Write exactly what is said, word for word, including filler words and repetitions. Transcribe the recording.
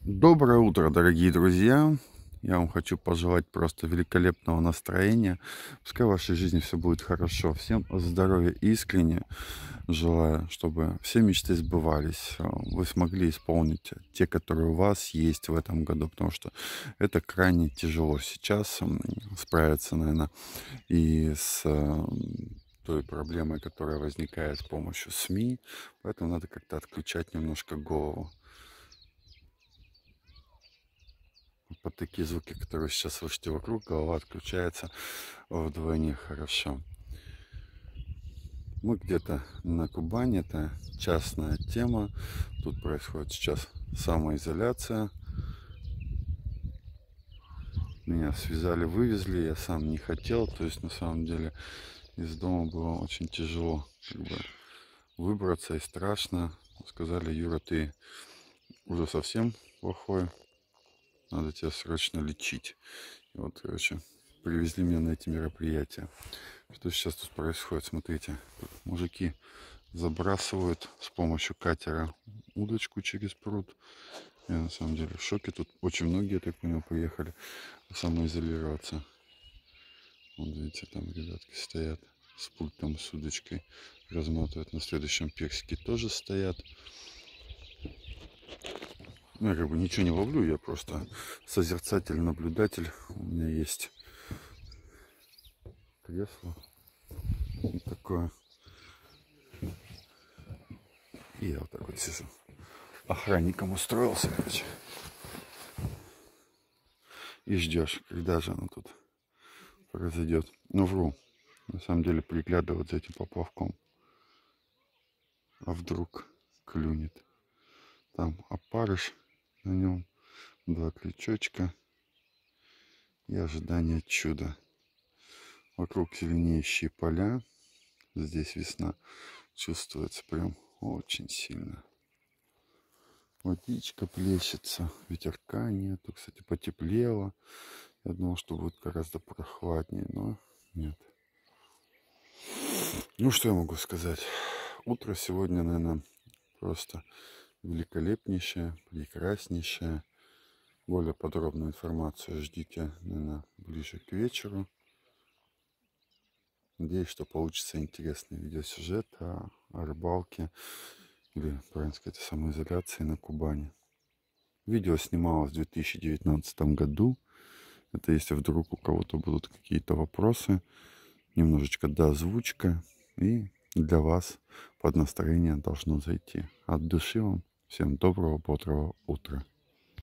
Доброе утро, дорогие друзья! Я вам хочу пожелать просто великолепного настроения. Пускай в вашей жизни все будет хорошо. Всем здоровья искренне желаю, чтобы все мечты сбывались. а, Вы смогли исполнить те, которые у вас есть в этом году, потому что это крайне тяжело сейчас м, справиться, наверное, и с а, той проблемой, которая возникает с помощью СМИ. Поэтому надо как-то отключать немножко голову. Под такие звуки, которые сейчас слышите вокруг, голова отключается вдвойне хорошо. Мы где-то на Кубани, это частная тема. Тут происходит сейчас самоизоляция. Меня связали, вывезли, я сам не хотел. То есть на самом деле из дома было очень тяжело как бы выбраться и страшно. Сказали: Юра, ты уже совсем плохой, надо тебя срочно лечить. И вот, короче, привезли меня на эти мероприятия. Что сейчас тут происходит? Смотрите, тут мужики забрасывают с помощью катера удочку через пруд. Я на самом деле в шоке. Тут очень многие, я так понял, приехали самоизолироваться. Вот видите, там ребятки стоят с пультом, с удочкой, разматывают. На следующем персике тоже стоят. Ну, я как бы ничего не ловлю, я просто созерцатель, наблюдатель. У меня есть кресло вот такое. И я вот так вот сижу. Охранником устроился, короче. И ждешь, когда же оно тут произойдет. Ну, вру. На самом деле приглядывать за этим поплавком. А вдруг клюнет. Там опарыш на нем, два крючочка и ожидание чуда. Вокруг зеленеющие поля. Здесь весна чувствуется прям очень сильно. Водичка плещется, ветерка нету. Кстати, потеплело. Я думал, что будет гораздо прохладнее, но нет. Ну, что я могу сказать? Утро сегодня, наверное, просто великолепнейшее, прекраснейшее. Более подробную информацию ждите, наверное, ближе к вечеру. Надеюсь, что получится интересный видеосюжет о, о рыбалке или, правильно сказать, о самоизоляции на Кубани. Видео снималось в две тысячи девятнадцатом году. Это если вдруг у кого-то будут какие-то вопросы, немножечко доозвучка, и для вас под настроение должно зайти. От души вам всем доброго, бодрого утра.